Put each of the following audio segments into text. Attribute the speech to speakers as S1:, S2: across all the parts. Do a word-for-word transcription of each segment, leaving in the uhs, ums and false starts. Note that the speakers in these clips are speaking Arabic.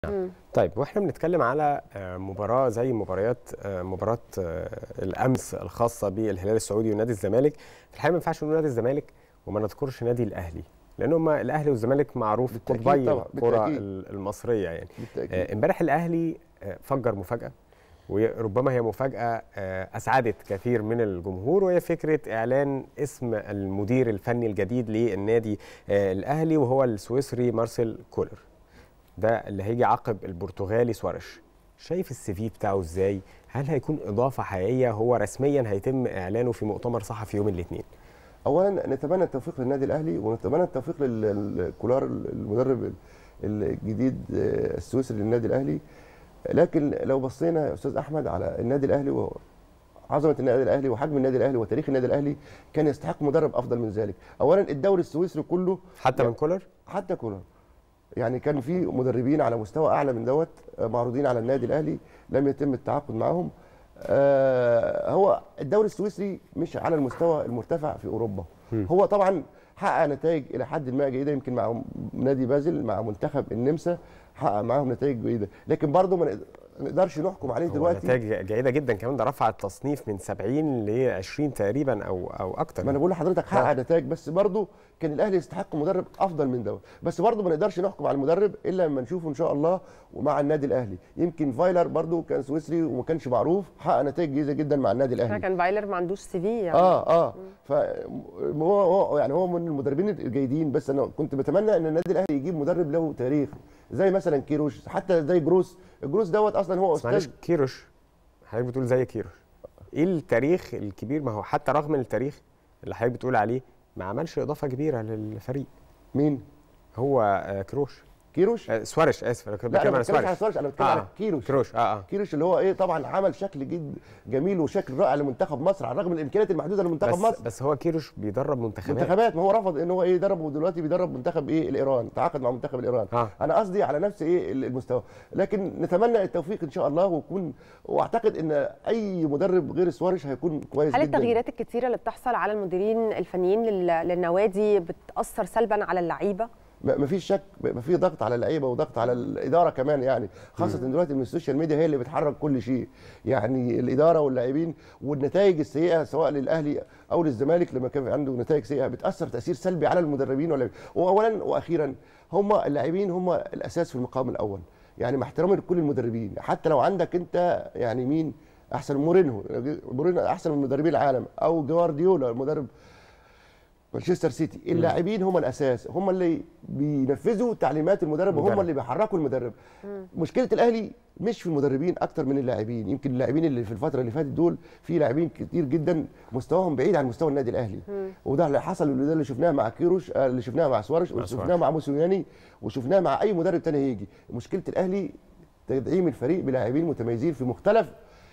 S1: مم.
S2: طيب واحنا بنتكلم على مباراه زي مباريات مباراه الامس الخاصه بالهلال السعودي ونادي الزمالك، في الحقيقه ما ينفعش نقول نادي الزمالك وما نذكرش نادي الاهلي، لان هم الاهلي والزمالك معروف قطبي الكره المصريه يعني. امبارح الاهلي فجر مفاجاه، وربما هي مفاجاه اسعدت كثير من الجمهور، وهي فكره اعلان اسم المدير الفني الجديد للنادي الاهلي، وهو السويسري مارسيل كولر. ده اللي هيجي عقب البرتغالي سواريش. شايف السي في بتاعه ازاي؟ هل هيكون اضافه حقيقيه؟ هو رسميا هيتم اعلانه في مؤتمر صحفي يوم الاثنين.
S3: اولا نتمنى التوفيق للنادي الاهلي، ونتمنى التوفيق للكولار المدرب الجديد السويسري للنادي الاهلي. لكن لو بصينا يا استاذ احمد على النادي الاهلي وعظمه النادي الاهلي وحجم النادي الاهلي وتاريخ النادي الاهلي، كان يستحق مدرب افضل من ذلك. اولا الدوري السويسري كله
S2: حتى
S3: يعني
S2: من كولر،
S3: حتى كولر يعني كان في مدربين على مستوى اعلى من دوت معروضين على النادي الاهلي، لم يتم التعاقد معهم. آه هو الدوري السويسري مش على المستوى المرتفع في اوروبا. م. هو طبعا حقق نتائج الى حد ما جيده، يمكن مع نادي بازل مع منتخب النمسا حقق معاهم نتائج جيده، لكن برضه ما نقدرش نحكم عليه دلوقتي.
S2: نتائج جيده جدا كمان، ده رفع التصنيف من سبعين ل عشرين تقريبا او او اكتر.
S3: ما انا بقول لحضرتك حقق نتائج، بس برضه كان الاهلي يستحق مدرب افضل من دوت، بس برضه ما نقدرش نحكم على المدرب الا لما نشوفه ان شاء الله ومع النادي الاهلي. يمكن فايلر برضه كان سويسري وما كانش معروف، حقق نتائج جيده جدا مع النادي الاهلي.
S1: كان فايلر ما عندوش سي في يعني.
S3: اه اه فهو هو يعني هو من المدربين الجيدين، بس انا كنت بتمنى ان النادي الاهلي يجيب مدرب له تاريخ زي مثلا كيروش، حتى زي جروس. جروس دوت اصلا هو استاذ.
S2: معلش كيروش، حضرتك بتقول زي كيروش، ايه التاريخ الكبير؟ ما هو حتى رغم التاريخ اللي حضرتك بتقول عليه ما عملش اضافه كبيره للفريق.
S3: مين؟
S2: هو آه كروش
S3: كيروش
S2: آه سواريش، اسف انا
S3: كنت بتكلم على سواريش. سواريش انا بتكلم
S2: آه.
S3: على كيروش.
S2: كيروش اه اه
S3: كيروش اللي هو ايه طبعا عمل شكل جد جميل وشكل رائع لمنتخب مصر على الرغم من الامكانيات المحدوده لمنتخب
S2: بس
S3: مصر.
S2: بس هو كيروش بيدرب منتخبات
S3: منتخبات ما هو رفض ان هو ايه يدرب، ودلوقتي بيدرب منتخب ايه الايران، تعاقد مع منتخب الايران.
S2: آه.
S3: انا قصدي على نفس ايه المستوى، لكن نتمنى التوفيق ان شاء الله، ويكون واعتقد ان اي مدرب غير سواريش هيكون كويس
S1: هل
S3: جدا.
S1: هل التغييرات الكثيره اللي بتحصل على المديرين الفنيين للنوادي بتاثر سلبا على اللعيبه؟
S3: ما فيش شك، ما في ضغط على اللعيبه وضغط على الاداره كمان يعني، خاصه م. دلوقتي من السوشيال ميديا هي اللي بتحرك كل شيء، يعني الاداره واللاعبين. والنتائج السيئه سواء للاهلي او للزمالك لما كان عنده نتائج سيئه بتاثر تاثير سلبي على المدربين واللاعبين. واولا واخيرا هم اللاعبين هم الاساس في المقام الاول، يعني مع احترامي لكل المدربين، حتى لو عندك انت يعني مين احسن، مورينهو مورينهو احسن من مدربي العالم، او جوارديولا مدرب مانشستر سيتي، اللاعبين هم الاساس، هم اللي بينفذوا تعليمات المدرب وهم اللي بيحركوا المدرب. مم. مشكله الاهلي مش في المدربين اكتر من اللاعبين، يمكن اللاعبين اللي في الفتره اللي فاتت دول في لاعبين كتير جدا مستواهم بعيد عن مستوى النادي الاهلي. مم. وده اللي حصل، وده اللي شفناه مع كيروش، اللي شفناه مع سواريش، وشفناه مع موسيماني، وشفناه مع اي مدرب ثاني هيجي. مشكله الاهلي تدعيم الفريق بلاعبين متميزين في مختلف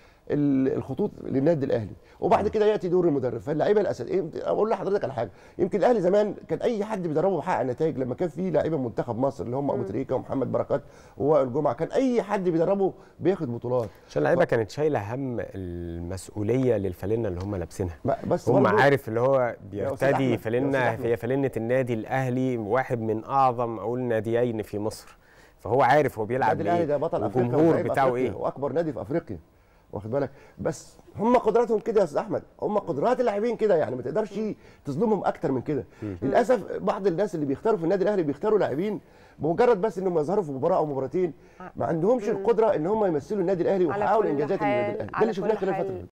S3: الخطوط للنادي الاهلي، وبعد كده ياتي دور المدرب. فاللعيبه الاساس إيه؟ اقول لحضرتك على حاجه، يمكن الاهلي زمان كان اي حد بيدربه بيحقق نتائج، لما كان في لعيبه منتخب مصر اللي هم ابو تريكه ومحمد بركات ووائل جمعه، كان اي حد بيدربه بياخد بطولات،
S2: عشان اللعيبه ف... كانت شايله هم المسؤوليه للفالنه اللي هم لابسينها.
S3: بس
S2: هم عارف اللي هو بيرتدي فالنه، هي فالنه النادي الاهلي، واحد من اعظم اقول ناديين في مصر، فهو عارف هو بيلعب
S3: ايه. النادي الاهلي ده بطل افريقيا،
S2: الجمهور بتاعه ايه،
S3: واكبر نادي في افريقيا، واخد بالك. بس هم قدراتهم كده يا استاذ احمد، هم قدرات اللاعبين كده، يعني ما تقدرش تظلمهم اكتر من كده. للاسف بعض الناس اللي بيختاروا في النادي الاهلي بيختاروا لاعبين بمجرد بس انهم يظهروا في مباراه او مباراتين، ما عندهمش القدره ان هم يمثلوا النادي الاهلي ويحققوا الانجازات النادي الاهلي. ده اللي شفناه خلال الفتره